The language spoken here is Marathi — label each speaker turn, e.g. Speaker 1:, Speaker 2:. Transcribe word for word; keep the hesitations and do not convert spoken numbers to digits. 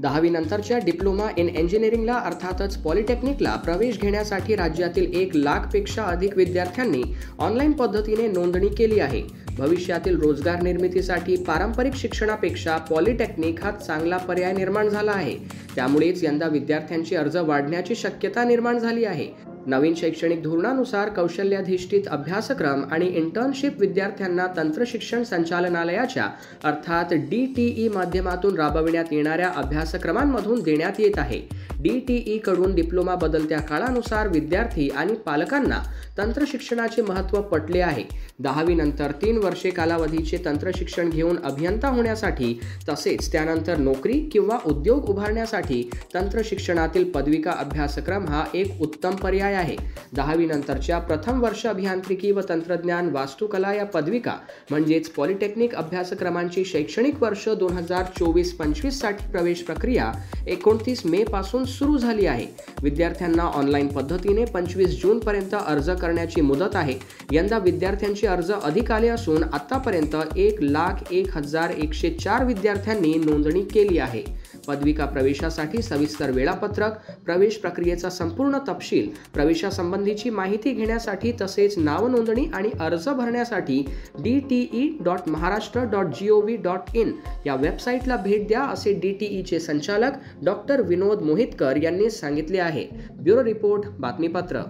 Speaker 1: दहावी नंतरच्या डिप्लोमा इन इंजिनिअरिंगला अर्थातच पॉलिटेक्निकला प्रवेश घेण्यासाठी राज्यातील एक लाख पेक्षा अधिक विद्यार्थ्यांनी ऑनलाईन पद्धतीने नोंदणी केली आहे। भविष्यातील रोजगार निर्मितीसाठी पारंपरिक शिक्षणापेक्षा पॉलिटेक्निक हा चांगला पर्याय निर्माण झाला आहे। त्यामुळेच यंदा विद्यार्थ्यांचे अर्ज वाढण्याची शक्यता निर्माण झाली आहे। नवीन शैक्षणिक धोरणानुसार कौशल्याधिष्ठित अभ्यासक्रम आणि इंटर्नशिप विद्यार्थ्यांना तंत्रशिक्षण संचालनालयाच्या अर्थात डी टी ई माध्यमातून राबविण्यात येणाऱ्या अभ्यासक्रमांमधून देण्यात येत आहे। डी टी ई कडून डिप्लोमा बदलत्या काळानुसार विद्यार्थी आणि पालकांना तंत्रशिक्षणाचे महत्त्व पटले आहे। दहावी नंतर तीन वर्षे कालावधीचे तंत्रशिक्षण घेऊन अभियंता होण्यासाठी तसेच त्यानंतर नोकरी किंवा उद्योग उभारण्यासाठी तंत्रशिक्षणातील पदविका अभ्यासक्रम हा एक उत्तम पर्याय आहे। दहावी नंतरच्या प्रथम वर्ष अभियांत्रिकी व तंत्रज्ञान वास्तुकला या पदविका म्हणजेच पॉलिटेक्निक अभ्यासक्रमांची शैक्षणिक वर्ष दोन हजार चोवीस पंचवीस साठी प्रवेश प्रक्रिया एकोणतीस मे पासून सुरू झाली आहे। विद्यार्थ्यांना ऑनलाईन पद्धतीने पंचवीस जून पर्यंत अर्ज करण्याची मुदत आहे। यंदा विद्यार्थ्यांचे अर्ज अधिक आले असून आतापर्यंत एक लाख एक हजार एकशे चार विद्यार्थ्यांनी नोंदणी केली आहे। पदविका प्रवेशासाठी सविस्तर वेळापत्रक, प्रवेश प्रक्रियेचा संपूर्ण तपशील, प्रवेशासंबंधीची माहिती घेण्यासाठी तसेच नाव नोंदणी आणि अर्ज भरण्यासाठी D T E dot Maharashtra dot G O V dot in या वेबसाईटला भेट द्या असे डी टी ई चे संचालक डॉक्टर विनोद मोहितकर यांनी सांगितले आहे। ब्युरो रिपोर्ट, बातमीपत्र।